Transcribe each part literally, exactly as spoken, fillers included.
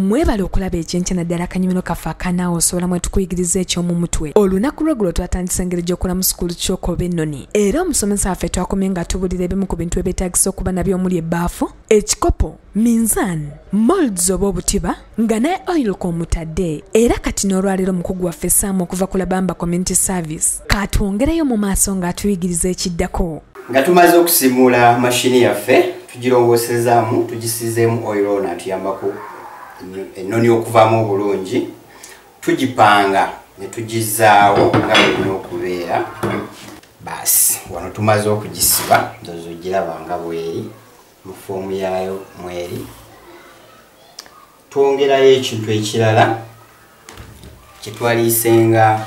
mwebale okulaba ekyenkya naddala akanyomero kaffe akanaawo osobola mwe tukuyigiriza eky'omu mutwe olunaku lweggulo twatandisa engeri gy'okola mu sukulu ky'okoba ennoni era omusomesa waffe twakomye nga tubulira ebimu ku bintu ebyetaagisa okuba nabyo omuli ebbaafu ekikopo minzaan molds oba obutiba nga naye oil kw'omutadde era kati n'olwaleero omukugu waffe saamu okuva ku Labamba Community Service katwongereyo mu maaso ng'atuyigiriza ekiddako nga tumaze okusimula mashini yaffe tugirongoosezaamu tugisizeemu oil n'atuyambako ennoni okuvaamu obulungi tugipanga ne tugizaawo nga bwelina okubeera baasi wano tumaze okugisiba ndozo ogiraba nga bweri mu foomu yaayo mweri twongerayo ekintu ekirala kyetwaliisenga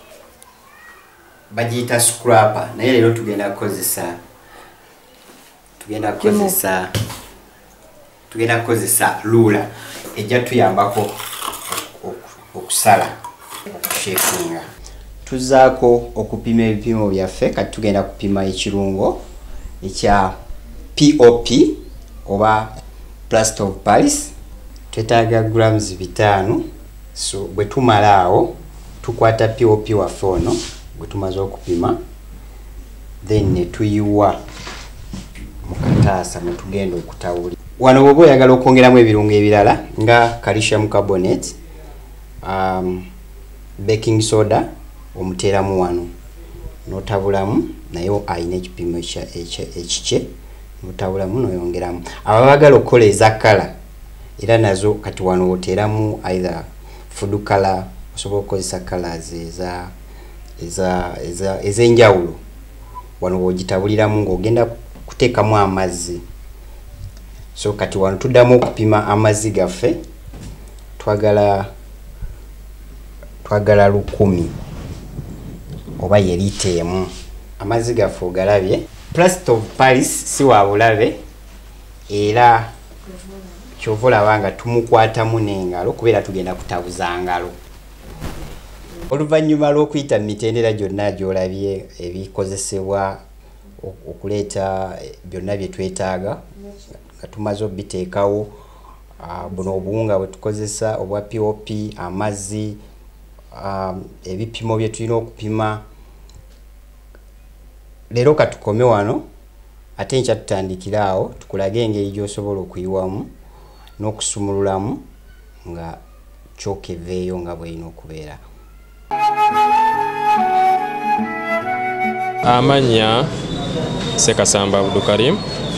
bagiyita scrapper naye leero tugenda kukozesa tugenda kukozesa tugenda kukozesa lula ejja tuyambako okusala okushekinga tuzaako okupima ebipimo byaffe kati tugenda kupima ekirungo ekya P O P oba plaster of Paris twetaaga grams bitaano so bwe tumalaawo tukwata P O P waffe ono bwe tumaze okupima then ne tuyiwa mu kataasa ne tugenda okutawuli wano bw'oba oyagala okwongeramu ebirungo ebirala nga calcium carbonate um, baking soda omuteeramu wano n'otabulamu naye ayina ekipimo ekikye n'otabulamu n'oyongeramu aba bagala okukola eza kala era nazo kati wano oteeramu either food color osobola okukozesa colors eza eza eza ez'enjawulo wano ogitabuliramu ng'ogenda kuteekamu amazzi so kati wano tuddamu okupima amazzi gaffe twagala twagala lukumi oba ye liita emu amazzi gaffe ogalabye plaster of Paris si wa bulabe era kyova olaba nga tumukwatamu n'engalo kubeera tugenda kutabuza ngalo oluvannyuma lw'okuyita mu mitendera gyonna gy'olabye ebikozesebwa okuleeta byonna bye twetaaga nga tumaze obiteekawo buno obuwunga bwe tukozesa obwa P O P amazzi ebipimo bye tulina okupima leero katukome wano ate nkya tutandikira awo tukulage engeri gy'osobola okuyiwamu n'okusumululamu nga kyokeveeyo nga bw'erina okubeera. Amanya Sekasamba Abdulkarim